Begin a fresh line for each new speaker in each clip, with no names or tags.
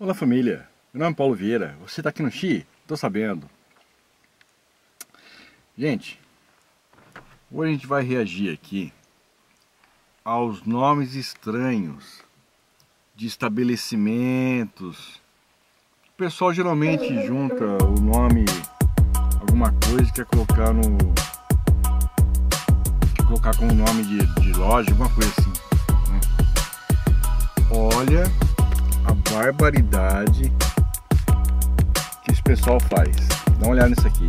Olá família, meu nome é Paulo Vieira, você tá aqui no Xi? Tô sabendo. Gente, hoje a gente vai reagir aqui aos nomes estranhos de estabelecimentos. O pessoal geralmente junta o nome, alguma coisa que quer colocar no... colocar como nome de loja, alguma coisa assim, né? Olha a barbaridade que esse pessoal faz. Dá uma olhada nisso aqui.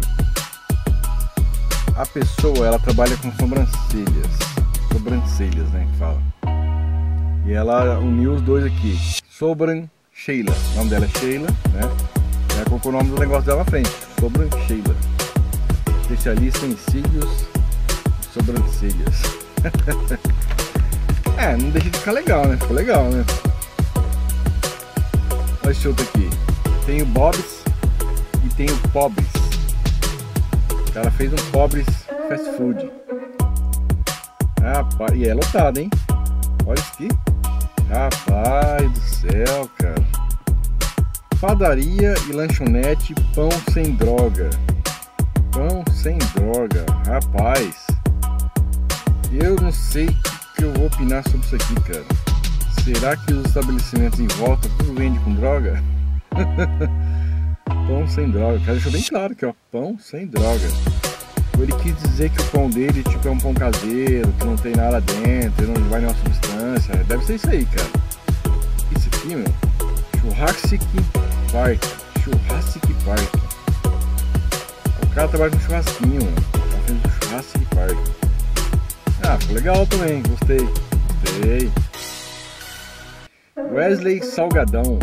A pessoa, ela trabalha com sobrancelhas, né, que fala. E ela uniu os dois aqui, Sobrancheila. O nome dela é Sheila, né? Ela colocou o nome do negócio dela na frente, Sobrancheila, especialista em cílios e sobrancelhas. É, não deixa de ficar legal, né? Ficou legal, né? Olha esse outro aqui. Tem o Bob's e tem o Pobres. O cara fez um Pobres Fast Food. Rapaz, e é lotado, hein? Olha isso aqui. Rapaz do céu, cara. Padaria e lanchonete Pão Sem Droga. Pão Sem Droga. Rapaz, eu não sei o que eu vou opinar sobre isso aqui, cara. Será que os estabelecimentos em volta tudo vende com droga? Pão sem droga. O cara deixou bem claro que ó, pão sem droga. Ele quis dizer que o pão dele tipo, é um pão caseiro, que não tem nada dentro, não vai nenhuma substância. Deve ser isso aí, cara. Isso aqui, meu. Jurassic Park. Jurassic Park. O cara trabalha com churrasquinho, mano. O cara fez um Jurassic Park. Ah, ficou legal também. Gostei. Wesley Salgadão.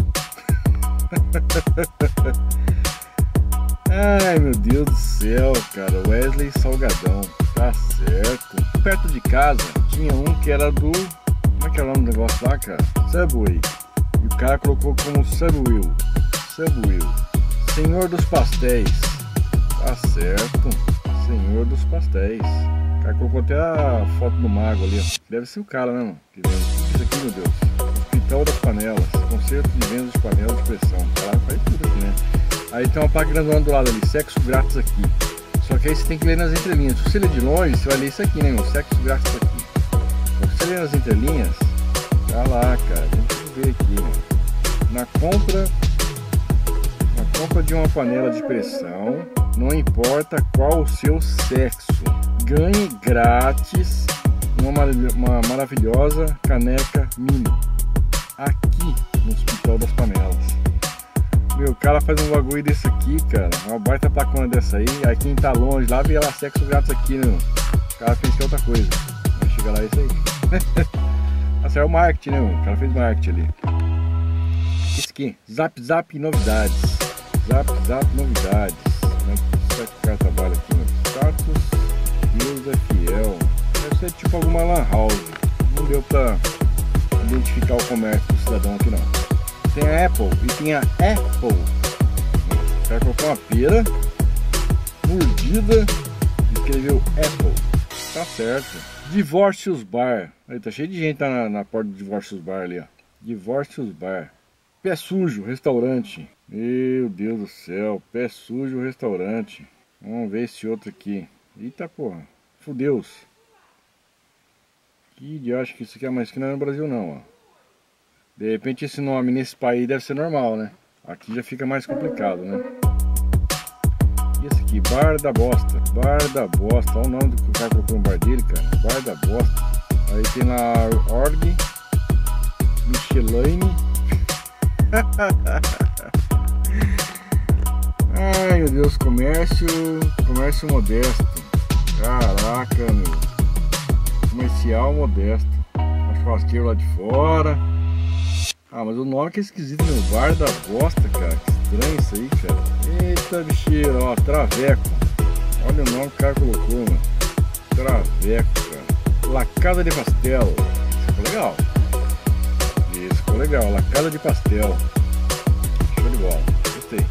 Ai meu Deus do céu, cara. Wesley Salgadão. Tá certo. Perto de casa tinha um que era do... como é que é o nome do negócio lá, cara? Subway. E o cara colocou como Subway. Senhor dos Pastéis. Tá certo. Senhor dos Pastéis. O cara colocou até a foto do mago ali, ó. Deve ser o cara, né, mano? Isso aqui, meu Deus. Hospital das Panelas. Concerto de vendas de panelas de pressão. Caralho, faz tudo aqui, né? Aí tem uma placa grandona do lado ali. Sexo grátis aqui. Só que aí você tem que ler nas entrelinhas. Se você ler de longe, você vai ler isso aqui, né, meu? Sexo grátis aqui. Só que se você ler nas entrelinhas, tá lá, cara. Tem que ver aqui, né? Na compra de uma panela de pressão, não importa qual o seu sexo, ganhe grátis uma maravilhosa caneca mini aqui no Hospital das Panelas. Meu, o cara faz um bagulho desse aqui, cara, uma baita placona dessa aí. Aí quem tá longe lá vê lá sexo grátis aqui, né? O cara fez que é outra coisa. Vai chegar lá, é isso aí. Nossa, é o marketing, né? O cara fez marketing ali. Esse aqui, Zap Novidades. Zap Novidades. Como é que o cara trabalha aqui, né? Status Deus é Fiel. Deve ser tipo alguma lan house. Não deu pra identificar o comércio do cidadão aqui não. Tem a Apple e tem a Apple. O cara colocou uma pera mordida e escreveu Apple. Tá certo. Divórcios Bar. Aí tá cheio de gente na porta do Divórcios Bar ali, ó. Divórcios Bar. Pé Sujo Restaurante. Meu Deus do céu. Pé Sujo Restaurante. Vamos ver esse outro aqui. Eita porra. Fudeus. Que acho que isso aqui é mais que não é no Brasil não, ó. De repente esse nome nesse país deve ser normal, né? Aqui já fica mais complicado, né? E esse aqui, Bar da Bosta. Bar da Bosta. Olha o nome do que o cara colocou no bar dele, cara. Bar da Bosta. Aí tem lá Org, Michelin. Ai meu Deus, comércio modesto. Caraca, meu. Comercial modesto. Um churrasqueiro lá de fora. Ah, mas o nome que é esquisito, meu. Bar da Bosta, cara. Que estranho isso aí, cara. Eita bicheiro, ó. Traveco. Olha o nome que o cara colocou, mano. Traveco, cara. La Casa de Pastel. Isso ficou legal. Isso ficou legal. La Casa de Pastel. Show de bola. Gostei.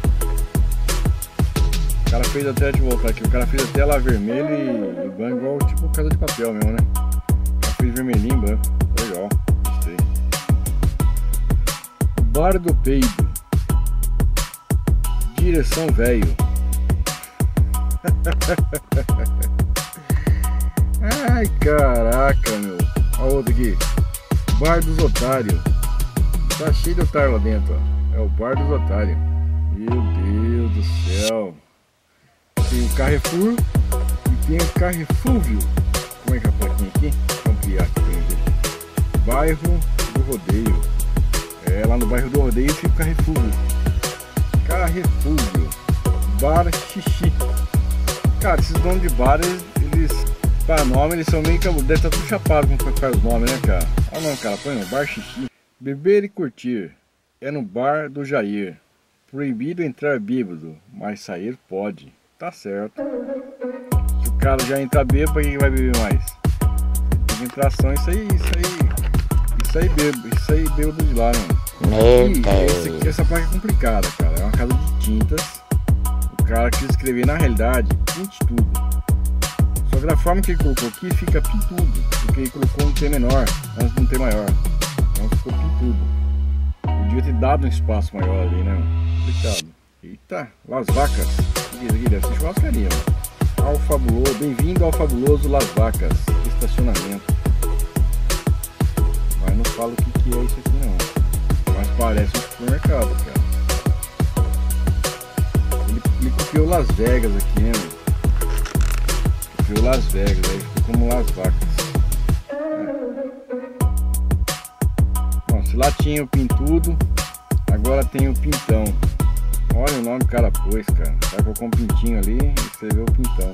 O cara fez até, deixa eu voltar aqui. O cara fez até lá vermelho e branco, igual tipo Casa de Papel mesmo, né? O cara fez vermelhinho e branco. Legal. Gostei. Bar do Peido. direção, velho. Ai, caraca, meu. Olha outro aqui. Bar dos Otários. Tá cheio de otário lá dentro, ó. É o Bar dos Otários. Meu Deus do céu. Tem o Carrefour e tem o Carrefúvio. Como é que é a plaquinha aqui? Vamos ampliar aqui pra ver. Bairro do Rodeio. É, lá no bairro do Rodeio fica o Carrefúvio. Carrefúvio. Bar Xixi. Cara, esses donos de bar, eles para nome, eles são meio que deve estar tudo chapado com faz os nomes, né, cara? Ah não, cara, põe no Bar Xixi. Beber e curtir. É no bar do Jair. Proibido entrar bêbado, mas sair pode. Tá certo. Se o cara já entrar bêbado, pra quem vai beber mais? Tem que entrar ação, isso aí bêbado de lá, né? Essa placa é complicada, cara. É uma casa de tintas. O cara quis escrever, na realidade, pinte tudo. Só que da forma que ele colocou aqui, fica pintudo. Porque ele colocou um T menor, antes de um T maior. Então ficou pintudo. Ele devia ter dado um espaço maior ali, né? Complicado. Eita, Las Vacas. Aqui deve ser churrascaria, mano. Ao fabuloso, bem-vindo ao fabuloso Las Vacas. Estacionamento. Mas não fala o que é isso aqui, não. Mas parece um supermercado, cara. Ele copiou Las Vegas aqui, né? Copiou Las Vegas, aí ficou como Las Vacas. Bom, se lá tinha o pintudo, agora tem o pintão. Olha o nome que o cara pôs, cara. O cara colocou um pintinho ali e escreveu o pintão.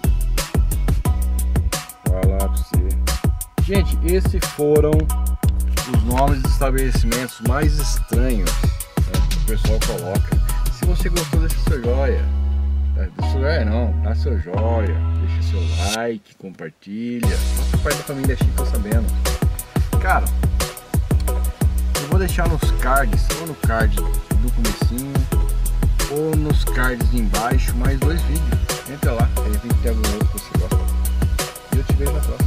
Vai lá pra você. Gente, esses foram os nomes de estabelecimentos mais estranhos, né, que o pessoal coloca. Se você gostou, deixa seu joia. Deixa seu joia não, dá seu joia. Deixa seu like, compartilha. Nossa, pai da família Chico tá sabendo. Cara, eu vou deixar nos cards, ou no card do comecinho, ou nos cards embaixo, mais 2 vídeos. Entra lá, de repente tem algum outro que você gosta. E eu te vejo na próxima.